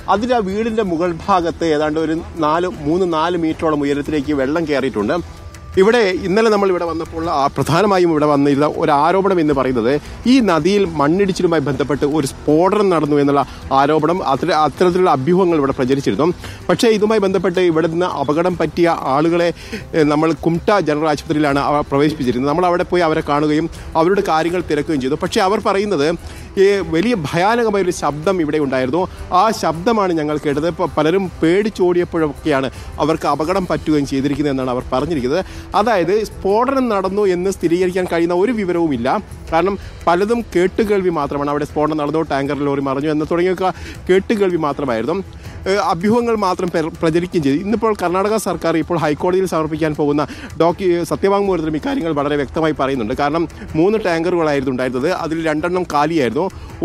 അതിൽ ആ വീടിന്റെ മുകൾ ഭാഗത്ത് ഏതാണ്ട് ഒരു 3-4 മീറ്ററോളം ഉയരത്തിലേക്ക് വെള്ളം കയറിയിട്ടുണ്ട്. ഇവിടെ ഇന്നലെ നമ്മൾ ഇവിടെ വന്നപ്പോൾ പ്രധാനമായും ഇവിടെ വന്നിരുന്ന ഒരു ആരോപണം എന്ന് പറയുന്നത് ഈ നദിയിൽ മണ്ണിടിച്ചിലുമായി ബന്ധപ്പെട്ട് ഒരു സ്ഫോടനം നടന്നു എന്നുള്ള ആരോപണം, അത്തരത്തിലുള്ള അഭ്യൂഹങ്ങൾ ഇവിടെ പ്രചരിച്ചിരുന്നു. പക്ഷേ ഇതുമായി ബന്ധപ്പെട്ട് ഇവിടെ നിന്ന് അപകടം പറ്റിയ ആളുകളെ നമ്മൾ കുംട്ട ജനറൽ ആശുപത്രിയിലാണ് പ്രവേശിപ്പിച്ചിരുന്നത്. നമ്മൾ അവിടെ പോയി അവരെ കാണുകയും അവരുടെ കാര്യങ്ങൾ തിരക്കുകയും ചെയ്തു. പക്ഷേ അവർ പറയുന്നത് ഈ വലിയ ഭയാനകമായൊരു ശബ്ദം ഇവിടെ ഉണ്ടായിരുന്നു. ആ ശബ്ദമാണ് ഞങ്ങൾ കേട്ടത്. ഇപ്പോൾ പലരും പേടിച്ചോടിയപ്പോഴൊക്കെയാണ് അവർക്ക് അപകടം പറ്റുകയും ചെയ്തിരിക്കുന്നത് എന്നാണ് അവർ പറഞ്ഞിരിക്കുന്നത്. അതായത് സ്ഫോടനം നടന്നു എന്ന് സ്ഥിരീകരിക്കാൻ കഴിയുന്ന ഒരു വിവരവുമില്ല. കാരണം പലതും കേട്ടുകേൾവി മാത്രമാണ്. അവിടെ സ്ഫോടനം നടന്നു, ടാങ്കർ ലോറി മറിഞ്ഞു എന്ന് തുടങ്ങിയൊക്കെ കേട്ടുകേൾവി മാത്രമായിരുന്നു. അഭ്യൂഹങ്ങൾ മാത്രം പ്രചരിക്കുകയും ചെയ്തു. ഇന്നിപ്പോൾ കർണാടക സർക്കാർ ഇപ്പോൾ ഹൈക്കോടതിയിൽ സമർപ്പിക്കാൻ പോകുന്ന സത്യവാങ്മൂലത്തിലും ഇക്കാര്യങ്ങൾ വളരെ വ്യക്തമായി പറയുന്നുണ്ട്. കാരണം 3 ടാങ്കറുകളായിരുന്നു ഉണ്ടായിരുന്നത്. അതിൽ 2 എണ്ണം കാലിയായിരുന്നു.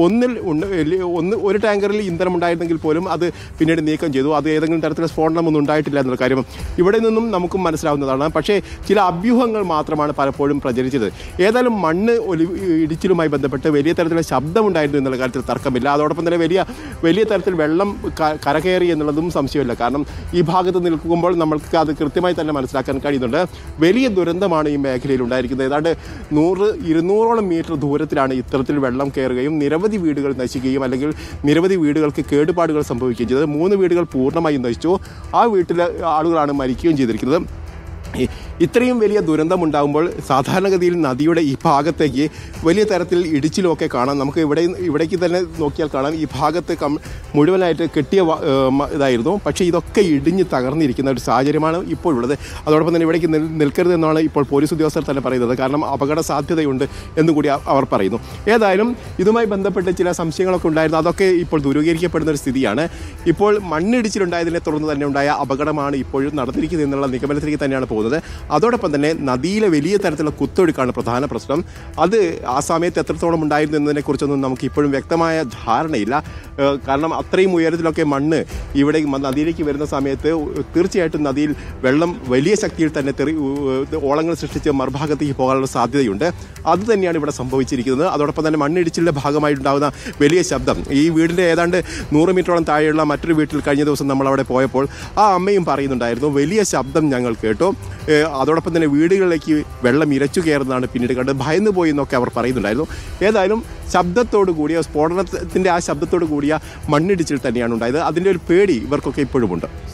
ഒരു ടാങ്കറിൽ ഇന്ധനം ഉണ്ടായിരുന്നെങ്കിൽ പോലും അത് പിന്നീട് നീക്കം ചെയ്തു. അത് ഏതെങ്കിലും തരത്തിലുള്ള സ്ഫോടനമൊന്നും ഉണ്ടായിട്ടില്ല എന്നുള്ള കാര്യം ഇവിടെ നിന്നും നമുക്കും മനസ്സിലാവുന്നതാണ്. പക്ഷേ ചില അഭ്യൂഹങ്ങൾ മാത്രമാണ് പലപ്പോഴും പ്രചരിച്ചത്. ഏതായാലും മണ്ണ് ഇടിച്ചിലുമായി ബന്ധപ്പെട്ട് വലിയ തരത്തിലുള്ള ശബ്ദമുണ്ടായിരുന്നു എന്നുള്ള കാര്യത്തിൽ തർക്കമില്ല. അതോടൊപ്പം തന്നെ വലിയ തരത്തിൽ വെള്ളം കരകയറി എന്നുള്ളതും സംശയമില്ല. കാരണം ഈ ഭാഗത്ത് നിൽക്കുമ്പോൾ നമ്മൾക്ക് അത് കൃത്യമായി തന്നെ മനസ്സിലാക്കാൻ കഴിയുന്നുണ്ട്. വലിയ ദുരന്തമാണ് ഈ മേഖലയിൽ ഉണ്ടായിരിക്കുന്നത്. ഏതാണ്ട് 100-200ഓളം മീറ്റർ ദൂരത്തിലാണ് ഇത്തരത്തിൽ വെള്ളം കയറുകയും നിരവധി വീടുകൾ നശിക്കുകയും അല്ലെങ്കിൽ നിരവധി വീടുകൾക്ക് കേടുപാടുകൾ സംഭവിക്കുകയും ചെയ്തത്. 3 വീടുകൾ പൂർണ്ണമായും നശിച്ചു. ആ വീട്ടിലെ ആളുകളാണ് മരിക്കുകയും ചെയ്തിരിക്കുന്നത്. ഇത്രയും വലിയ ദുരന്തമുണ്ടാകുമ്പോൾ സാധാരണഗതിയിൽ നദിയുടെ ഈ ഭാഗത്തേക്ക് വലിയ തരത്തിൽ ഇടിച്ചിലൊക്കെ കാണാം. നമുക്ക് ഇവിടേക്ക് തന്നെ നോക്കിയാൽ കാണാം ഈ ഭാഗത്ത് മുഴുവനായിട്ട് കെട്ടിയ ഇതായിരുന്നു. പക്ഷേ ഇതൊക്കെ ഇടിഞ്ഞ് തകർന്നിരിക്കുന്ന ഒരു സാഹചര്യമാണ് ഇപ്പോഴുള്ളത്. അതോടൊപ്പം തന്നെ ഇവിടേക്ക് നിൽക്കരുതെന്നാണ് ഇപ്പോൾ പോലീസ് ഉദ്യോഗസ്ഥർ തന്നെ പറയുന്നത്. കാരണം അപകട സാധ്യതയുണ്ട് എന്നുകൂടി അവർ പറയുന്നു. ഏതായാലും ഇതുമായി ബന്ധപ്പെട്ട് ചില സംശയങ്ങളൊക്കെ ഉണ്ടായിരുന്നു. അതൊക്കെ ഇപ്പോൾ ദൂരീകരിക്കപ്പെടുന്ന ഒരു സ്ഥിതിയാണ്. ഇപ്പോൾ മണ്ണിടിച്ചിലുണ്ടായതിനെ തുടർന്ന് തന്നെ ഉണ്ടായ അപകടമാണ് ഇപ്പോഴും നടന്നിരിക്കുന്നത് എന്നുള്ള നിഗമനത്തിലേക്ക് തന്നെയാണ് പോകുന്നത്. അതോടൊപ്പം തന്നെ നദിയിലെ വലിയ തരത്തിലുള്ള കുത്തൊഴുക്കാണ് പ്രധാന പ്രശ്നം. അത് ആ സമയത്ത് എത്രത്തോളം ഉണ്ടായിരുന്നു എന്നതിനെക്കുറിച്ചൊന്നും നമുക്ക് ഇപ്പോഴും വ്യക്തമായ ധാരണയില്ല. കാരണം അത്രയും ഉയരത്തിലൊക്കെ മണ്ണ് ഇവിടെ നദിയിലേക്ക് വരുന്ന സമയത്ത് തീർച്ചയായിട്ടും നദിയിൽ വെള്ളം വലിയ ശക്തിയിൽ തന്നെ ഓളങ്ങൾ സൃഷ്ടിച്ച് മറുഭാഗത്തേക്ക് പോകാനുള്ള സാധ്യതയുണ്ട്. അത് തന്നെയാണ് ഇവിടെ സംഭവിച്ചിരിക്കുന്നത്. അതോടൊപ്പം തന്നെ മണ്ണിടിച്ചിലിൻ്റെ ഭാഗമായിട്ടുണ്ടാകുന്ന വലിയ ശബ്ദം ഈ വീടിൻ്റെ ഏതാണ്ട് 100 മീറ്ററോളം താഴെയുള്ള മറ്റൊരു വീട്ടിൽ കഴിഞ്ഞ ദിവസം നമ്മൾ അവിടെ പോയപ്പോൾ ആ അമ്മയും പറയുന്നുണ്ടായിരുന്നു വലിയ ശബ്ദം ഞങ്ങൾ കേട്ടു. അതോടൊപ്പം തന്നെ വീടുകളിലേക്ക് വെള്ളം ഇരച്ചു കയറുന്നതാണ് പിന്നീട് കണ്ടത്. ഭയന്നു പോയി എന്നൊക്കെ അവർ പറയുന്നുണ്ടായിരുന്നു. ഏതായാലും ശബ്ദത്തോടു കൂടിയ സ്ഫോടനത്തിൻ്റെ ആ ശബ്ദത്തോടു കൂടിയ മണ്ണിടിച്ചിൽ തന്നെയാണ് ഉണ്ടായത്. അതിൻ്റെ ഒരു പേടി ഇവർക്കൊക്കെ ഇപ്പോഴുമുണ്ട്.